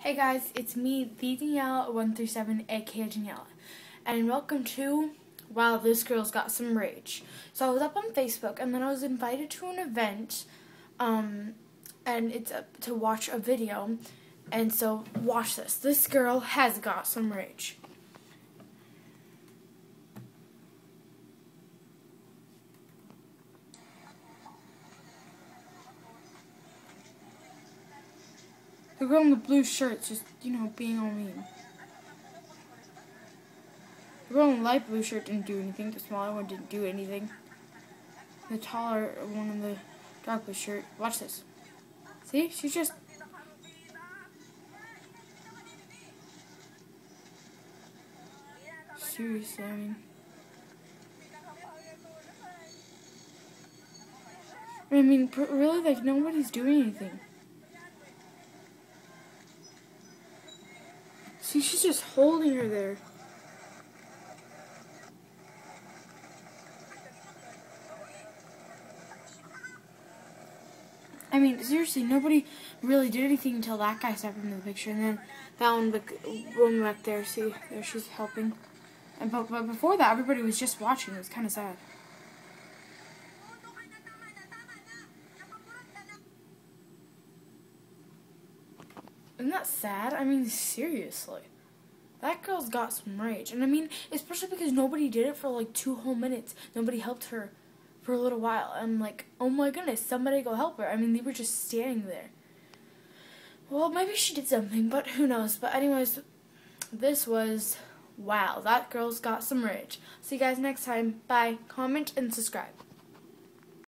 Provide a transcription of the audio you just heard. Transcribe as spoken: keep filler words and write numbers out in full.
Hey guys, it's me, the Danielle one three seven, aka Daniela, and welcome to Wow, This Girl's Got Some Rage. So I was up on Facebook, and then I was invited to an event, um, and it's uh, to watch a video, and so watch this. This girl has got some rage. The girl in the blue shirt's just, you know, being all mean. The girl in the light blue shirt didn't do anything. The smaller one didn't do anything. The taller one in the dark blue shirt. Watch this. See? She's just... Seriously, I mean... I mean, really, like, nobody's doing anything. See, she's just holding her there. I mean, seriously, nobody really did anything until that guy stepped into the picture, and then that one, the woman back there, see, there she's helping. And but, but before that, everybody was just watching. It was kind of sad. Isn't that sad? I mean, seriously. That girl's got some rage. And I mean, especially because nobody did it for like two whole minutes. Nobody helped her for a little while. I'm like, oh my goodness, somebody go help her. I mean, they were just standing there. Well, maybe she did something, but who knows. But anyways, this was, wow, that girl's got some rage. See you guys next time. Bye. Comment and subscribe.